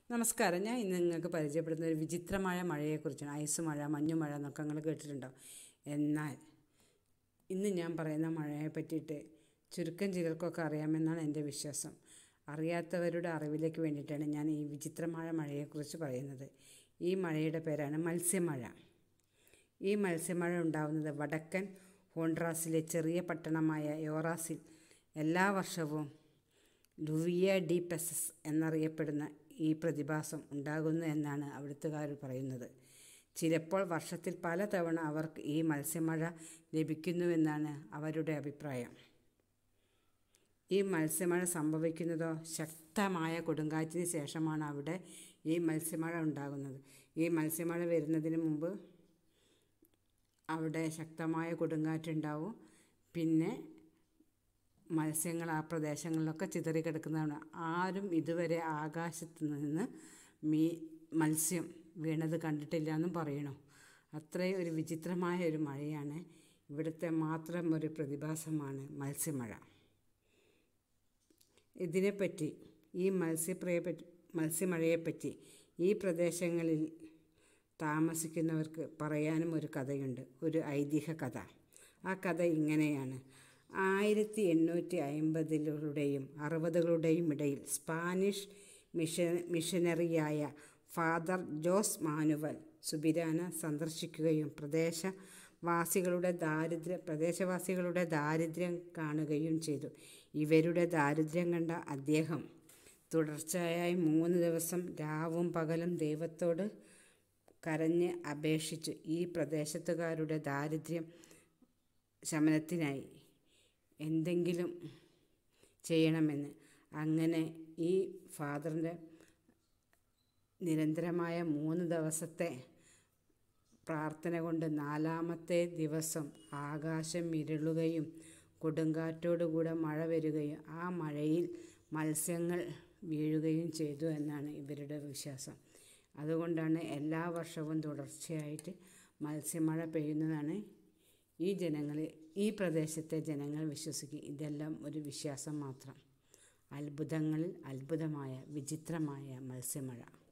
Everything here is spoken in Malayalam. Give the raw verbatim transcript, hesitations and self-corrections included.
നമസ്കാരം. ഞാൻ ഇന്ന് നിങ്ങൾക്ക് പരിചയപ്പെടുന്ന ഒരു വിചിത്രമായ മഴയെക്കുറിച്ചാണ്. ഐസ് മഴ, മഞ്ഞുമഴ എന്നൊക്കെ നിങ്ങൾ കേട്ടിട്ടുണ്ടാവും. എന്നാൽ ഇന്ന് ഞാൻ പറയുന്ന മഴയെ പറ്റിയിട്ട് ചുരുക്കം ചിലർക്കൊക്കെ അറിയാമെന്നാണ് എൻ്റെ വിശ്വാസം. അറിയാത്തവരുടെ അറിവിലേക്ക് വേണ്ടിയിട്ടാണ് ഞാൻ ഈ വിചിത്രമായ മഴയെക്കുറിച്ച് പറയുന്നത്. ഈ മഴയുടെ പേരാണ് മത്സ്യമഴ. ഈ മത്സ്യമഴ ഉണ്ടാകുന്നത് വടക്കൻ ഹോണ്ട്രാസിലെ ചെറിയ പട്ടണമായ യോറാസിൽ എല്ലാ വർഷവും ലുവിയ ഡി പെസസ് എന്നറിയപ്പെടുന്ന ഈ പ്രതിഭാസം ഉണ്ടാകുന്നു എന്നാണ് അവിടുത്തുകാർ പറയുന്നത്. ചിലപ്പോൾ വർഷത്തിൽ പലതവണ അവർക്ക് ഈ മത്സ്യമഴ ലഭിക്കുന്നുവെന്നാണ് അവരുടെ അഭിപ്രായം. ഈ മത്സ്യമഴ സംഭവിക്കുന്നതോ ശക്തമായ കൊടുങ്കാറ്റിന് ശേഷമാണ് അവിടെ ഈ മത്സ്യമഴ ഉണ്ടാകുന്നത്. ഈ മത്സ്യമഴ വരുന്നതിന് മുമ്പ് അവിടെ ശക്തമായ കൊടുങ്കാറ്റുണ്ടാവും. പിന്നെ മത്സ്യങ്ങൾ ആ പ്രദേശങ്ങളിലൊക്കെ ചിതറിക്കിടക്കുന്നതാണ്. ആരും ഇതുവരെ ആകാശത്ത് നിന്ന് മീ മത്സ്യം വീണത് കണ്ടിട്ടില്ല എന്നും പറയണു. അത്രയും ഒരു വിചിത്രമായ ഒരു മഴയാണ്. ഇവിടുത്തെ മാത്രം ഒരു പ്രതിഭാസമാണ് മത്സ്യമഴ. ഇതിനെപ്പറ്റി ഈ മത്സ്യപ്രിയെ പറ്റി മത്സ്യമഴയെപ്പറ്റി ഈ പ്രദേശങ്ങളിൽ താമസിക്കുന്നവർക്ക് പറയാനും ഒരു കഥയുണ്ട്, ഒരു ഐതിഹ്യ കഥ. ആ കഥ ഇങ്ങനെയാണ്. ആയിരത്തി എണ്ണൂറ്റി അമ്പതുകളുടെയും അറുപതുകളുടെയും ഇടയിൽ സ്പാനിഷ് മിഷൻ മിഷനറിയായ ഫാദർ ജോസ് മാനുവൽ സുബിരാന സന്ദർശിക്കുകയും പ്രദേശവാസികളുടെ ദാരിദ്ര്യ പ്രദേശവാസികളുടെ ദാരിദ്ര്യം കാണുകയും ചെയ്തു. ഇവരുടെ ദാരിദ്ര്യം കണ്ട അദ്ദേഹം തുടർച്ചയായി മൂന്ന് ദിവസം രാവും പകലും ദൈവത്തോട് കരഞ്ഞ് അപേക്ഷിച്ചു ഈ പ്രദേശത്തുകാരുടെ ദാരിദ്ര്യം ശമനത്തിനായി എന്തെങ്കിലും ചെയ്യണമെന്ന്. അങ്ങനെ ഈ ഫാദറിൻ്റെ നിരന്തരമായ മൂന്ന് ദിവസത്തെ പ്രാർത്ഥന കൊണ്ട് നാലാമത്തെ ദിവസം ആകാശം ഇരുളുകയും കൊടുങ്കാറ്റോടുകൂടെ മഴ വരികയും ആ മഴയിൽ മത്സ്യങ്ങൾ വീഴുകയും ചെയ്തു എന്നാണ് ഇവരുടെ വിശ്വാസം. അതുകൊണ്ടാണ് എല്ലാ വർഷവും തുടർച്ചയായിട്ട് മത്സ്യമഴ പെയ്യുന്നതാണ് ഈ ജനങ്ങൾ ഈ പ്രദേശത്തെ ജനങ്ങൾ വിശ്വസിക്കും. ഇതെല്ലാം ഒരു വിശ്വാസം മാത്രം. അത്ഭുതങ്ങളിൽ അത്ഭുതമായ വിചിത്രമായ മത്സ്യമഴ.